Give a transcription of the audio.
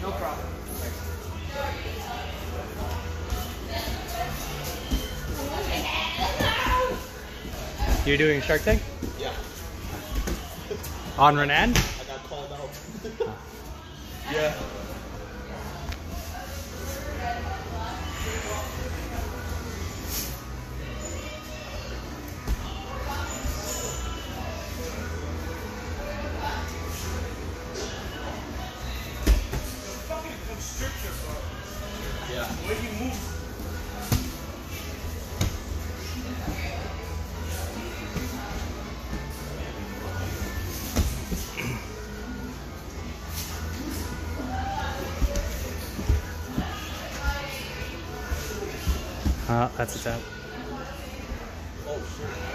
No problem. You're doing Shark Tank? Yeah. On Renan? I got called out. Yeah. Yeah. When you move. That's a tap. Oh, shit.